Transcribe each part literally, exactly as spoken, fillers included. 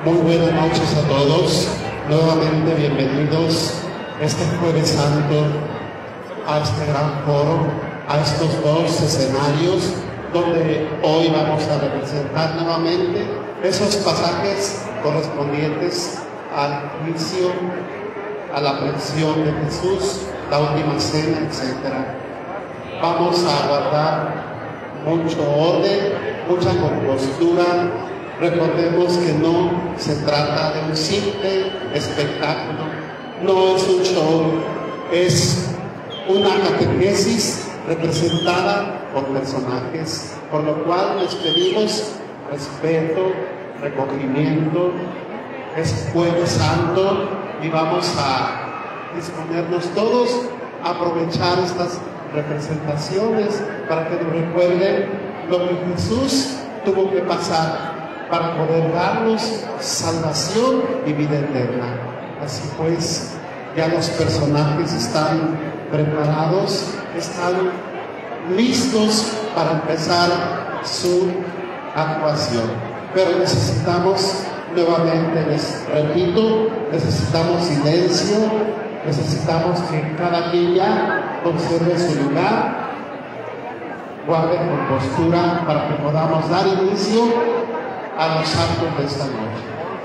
Muy buenas noches a todos. Nuevamente bienvenidos este Jueves Santo a este gran foro, a estos dos escenarios donde hoy vamos a representar nuevamente esos pasajes correspondientes al juicio, a la presión de Jesús, la última cena, etcétera. Vamos a guardar mucho orden, mucha compostura. Recordemos que no se trata de un simple espectáculo, no es un show, es una catequesis representada por personajes, por lo cual les pedimos respeto, recogimiento. Es Jueves Santo y vamos a disponernos todos a aprovechar estas representaciones para que nos recuerden lo que Jesús tuvo que pasar para poder darnos salvación y vida eterna. Así pues, ya los personajes están preparados, están listos para empezar su actuación. Pero necesitamos, nuevamente les repito, necesitamos silencio, necesitamos que cada quien ya conserve su lugar, guarde compostura para que podamos dar inicio a los actos de esta noche.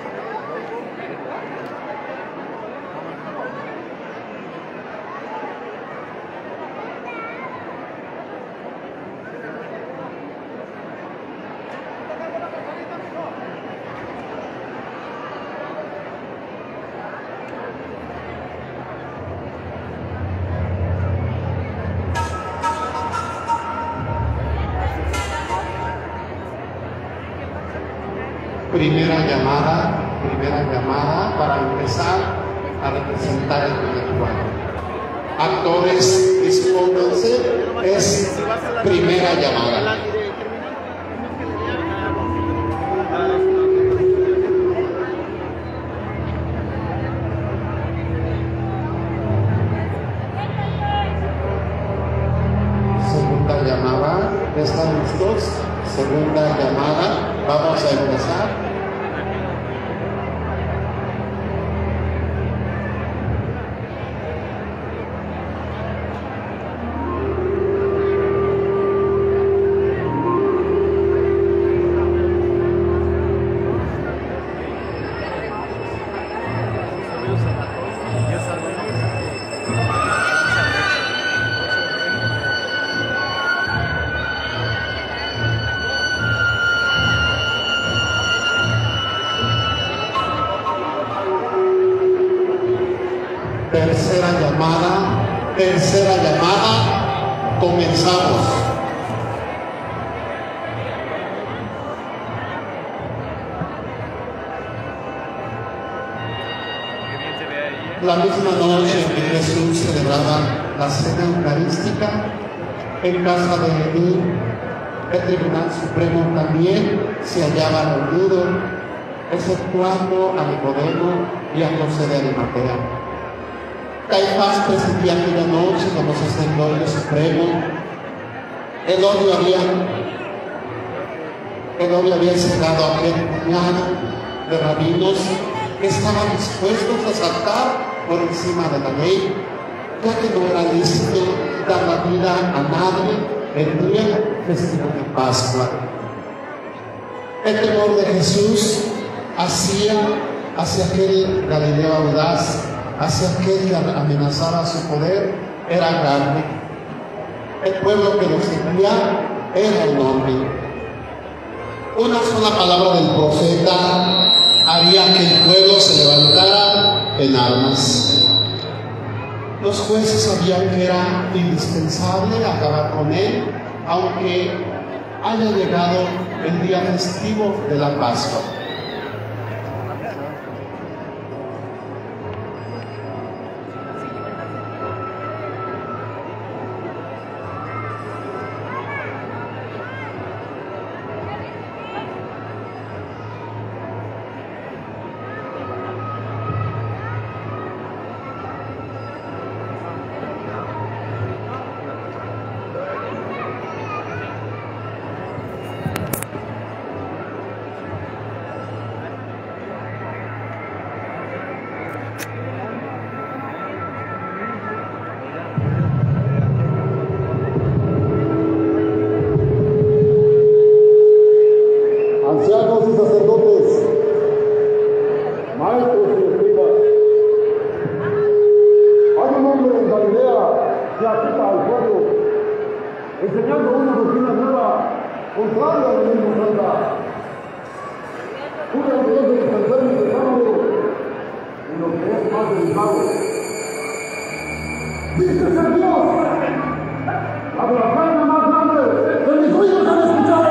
Primera llamada, primera llamada para empezar a representar el primer cuadro. Actores, dispónganse, es primera llamada. Segunda llamada, ¿están listos? Segunda llamada, vamos a empezar. Tercera llamada, tercera llamada, comenzamos. La misma noche en que Jesús celebraba la cena eucarística en casa de Edí, el Tribunal Supremo también se hallaba reunido, exceptuando a Nicodemo y a José de Arimatea. Caifás presidía aquella noche como sacerdote supremo. Herodio había, Herodio había encerrado a aquel puñado de rabinos que estaban dispuestos a saltar por encima de la ley, ya que no era lícito dar la vida a nadie el día festivo de Pascua. El temor de Jesús hacía hacia aquel Galileo audaz, hacia aquel que amenazaba su poder, era grande. El pueblo que lo seguía era el hombre. Una sola palabra del profeta haría que el pueblo se levantara en armas. Los jueces sabían que era indispensable acabar con él, aunque haya llegado el día festivo de la Pascua. Ancianos y sacerdotes, maestros y escribas, hay un hombre en Galilea que agita al pueblo, enseñando una doctrina nueva, contraria a la ley santa. Jura un Dios de los enfermos de sábado, en lo que es más delicado. ¡Dice ser Dios! ¡La blasfemia más grande que mis oídos han escuchado!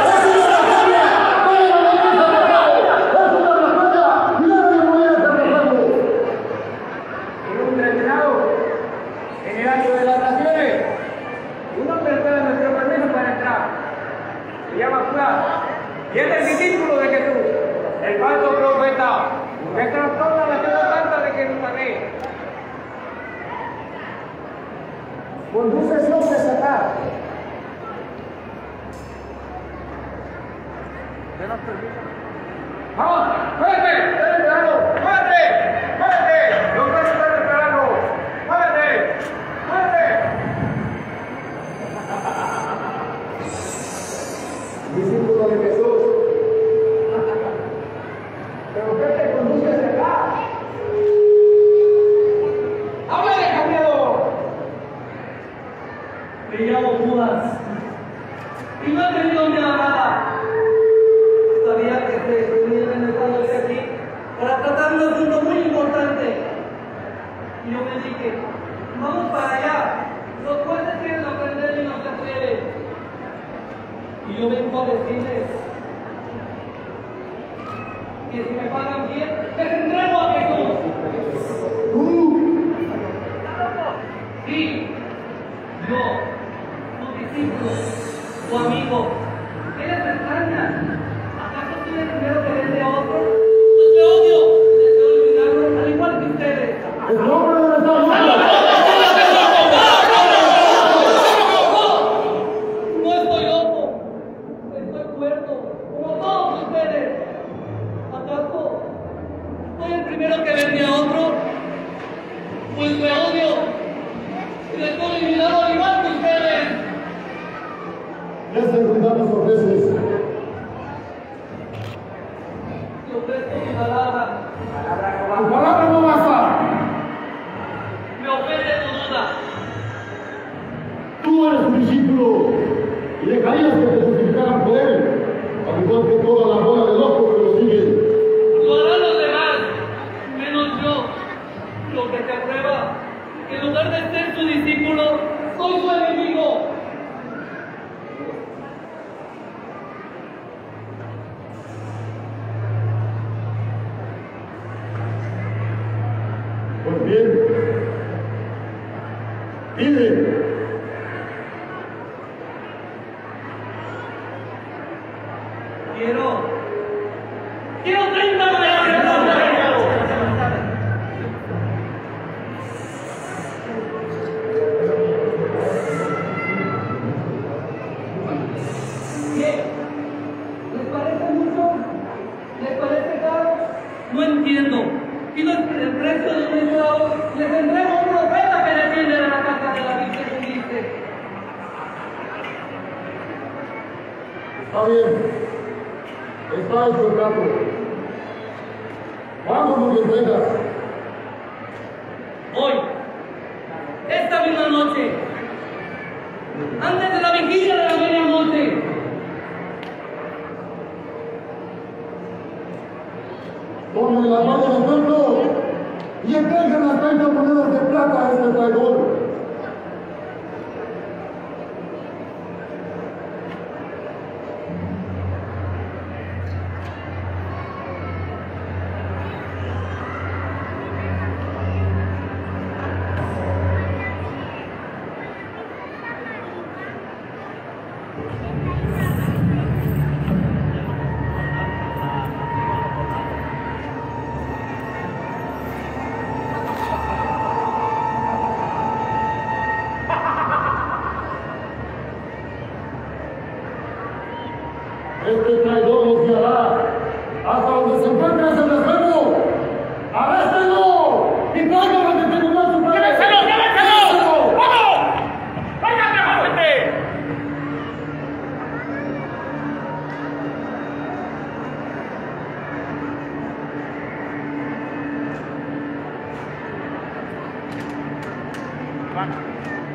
Y es el discípulo de Jesús, el falso profeta, que trastorna la ciudad santa de Jerusalén. Conduce Dios a acá. ¡Vamos! ¡Muévete! ¡Están esperando! ¡Muévete! ¡Muévete! ¡Los perros están esperando! ¡Muévete! ¡Muévete! Discípulo de Jesús. ¿Pero qué te conduce hacia acá? ¡Háblale, campeón! Me llamo Judas y no he venido ni a nada. Sabía que te estuvieran estando aquí para tratar un asunto muy importante. Y yo me dije, vamos para allá. Los jueces quieren aprender y no se atreven. Y yo vengo a decirles que si me pagan bien, les entrego a Jesús. Sí, yo, tu discípulo, tu amigo, ¿qué les extraña? ¿Acaso tienen primero que vende a otro? Pues me odio, deseo olvidarlo, al igual que ustedes. ¡El nombre de nuestra Dios! No estoy loco, estoy cuerdo, como todos ustedes. ¿Acaso soy el primero que vende a otro? Pues me odio. Y les puedo olvidar al igual que ustedes. Ya se cuidamos por veces. Te ofrezco mi palabra. ¡Tu palabra no basta! Me ofende tu duda. Tú eres un discípulo y dejarías que te justificaran por él, al igual que toda la bola de locos que lo siguen. Lo harán los demás, menos yo. Lo que te aprueba, que en lugar de ser su discípulo, soy su enemigo. Pues bien, pide. Quiero, quiero treinta monedas de plata. ¿Qué? ¿Les parece mucho? ¿Les parece caro? No entiendo. Pido el precio de un esclavo, les entrego un profeta que defiende de la casa de la Virgen humilde. Está bien. Está hecho el trato. ¿Cuándo nos lo entregas? Hoy, esta misma noche, antes de la vigilia de la medianoche. Tomen la mano del pueblo y entreguen las treinta monedas de plata a este traidor. van.